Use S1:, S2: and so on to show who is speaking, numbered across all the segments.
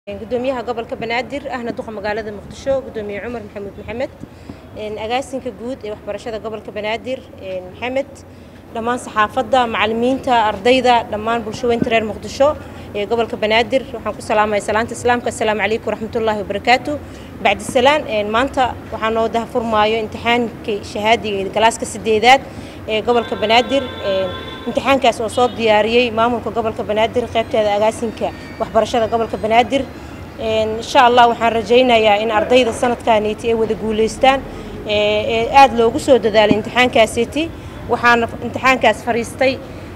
S1: gudoomiyaha gobolka Banaadir ahna duqa magaalada Muqdisho gudoomiye Cumar Maxamuud Maxamed agaasinka guud ee waxbarashada gobolka Banaadir Maxamed dhamaan saxaafadda macallimiinta ardayda dhamaan bulshooyinka reer Muqdisho ee gobolka Banaadir waxaan ku salaamayaa salaanta islaamka assalaamu calaykum waraxmatullaahi wabarakaatu bacdi salaan maanta waxaan noo dahfurmaayo imtixaankii shahaadiga galaaska 8aad ee gobolka Banaadir imtixaankaas oo soo diyaariyay maamulka gobolka Banaadir qaybteeda agaasinka waxbarashada gobolka Banaadir insha Allah waxaan rajaynayaa in ardayda sanadkaaniiti ay wada guuleystaan aad loogu soo dadaalay imtixaankaasiti waxaan imtixaankaas fariistay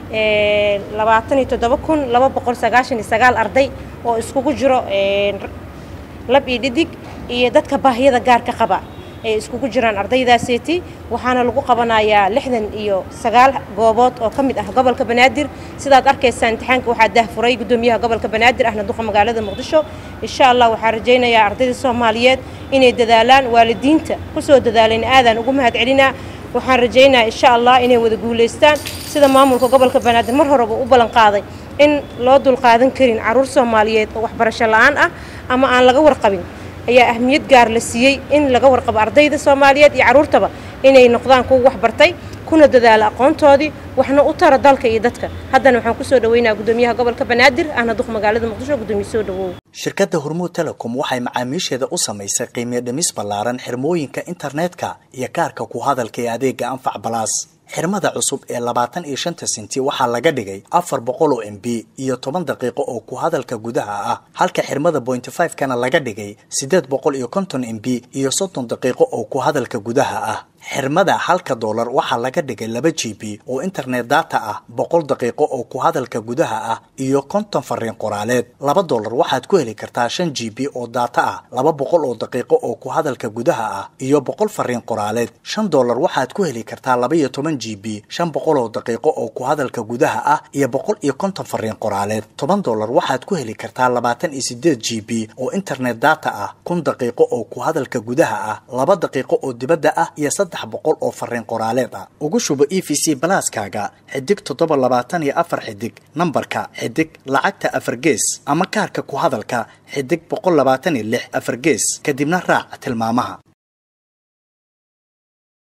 S1: 27299 arday oo iskugu jiro lab iyo dhidig iyo dadka baahiyada gaarka qaba ay iskugu jiraan ardaydaasiti waxaana lagu qabanayaa 69 goobood oo kamid ah gobolka Banaadir sidaad arkaysan imtixaanka waxa dahfuray gudoomiyaha gobolka Banaadir ahna duqa magaalada Muqdisho insha Allah waxaan rajaynayaa ardayda Soomaaliyeed inay dadaalaan waalidiinta ku soo dadaaleen aadan ugu mahad celinaa waxaan rajaynayaa insha Allah inay wada guuleystaan sida maamulka gobolka Banaadir mar hore u balan qaaday in loo dul qaadan karin caruur Soomaaliyeed oo waxbarasho la'aan ah ama aan laga warqabin ayaa ahmiyad gaar la siiyay in laga warqabo ardayda Soomaaliyeed iyo caruurtaba inay noqdaan kuwa wax bartay kuna dadaala aqoontoodii waxna u tara dalka iyo dadka haddana waxaan ku soo dhaweynayaa gudoomiyaha gobolka Banaadir ahna duqa magaalada Muqdisho gudoomiye soo dhawow
S2: shirkadda Hormuud Telecom waxay macaamiisheeda u samaysay qiimo dhimis ballaaran xirmooyinka internetka iyo kaarka ku hadalka ee adeega Anfac Plus xirmada cusub ee 25 senti waxaa laga dhigay 400 MB iyo 10 daqiiqo oo ku hadalka gudaha ah halka xirmada 0.5 kana laga dhigay 850 MB iyo 30 daqiiqo oo ku hadalka gudaha ah xirmada $1 waxaa laga dhigay 2 GB oo internet data ah 100 daqiiqo oo ku hadalka gudaha ah iyo 50 fariin qoraaleed $2 waxaad ku heli kartaa 5 GB oo data ah 200 oo daqiiqo oo ku hadalka gudaha ah iyo 100 fariin qoraaleed $5 waxaad ku heli kartaa 12 GB 500 oo daqiiqo oo ku hadalka gudaha ah iyo 150 fariin qoraaleed $10 waxaad ku heli kartaa 28 GB oo internet data ah 1000 daqiiqo oo ku hadalka gudaha ah 2 daqiiqo oo dibadda ah iyo 300 oo fariin qoraaleed ah ugu shubo EVC Plus-kaaga xidig 724 xidig nambarka xidig lacagta 4 gees ama kaarka ku hadalka xidig 126 4 gees kadibna raac tilmaamaha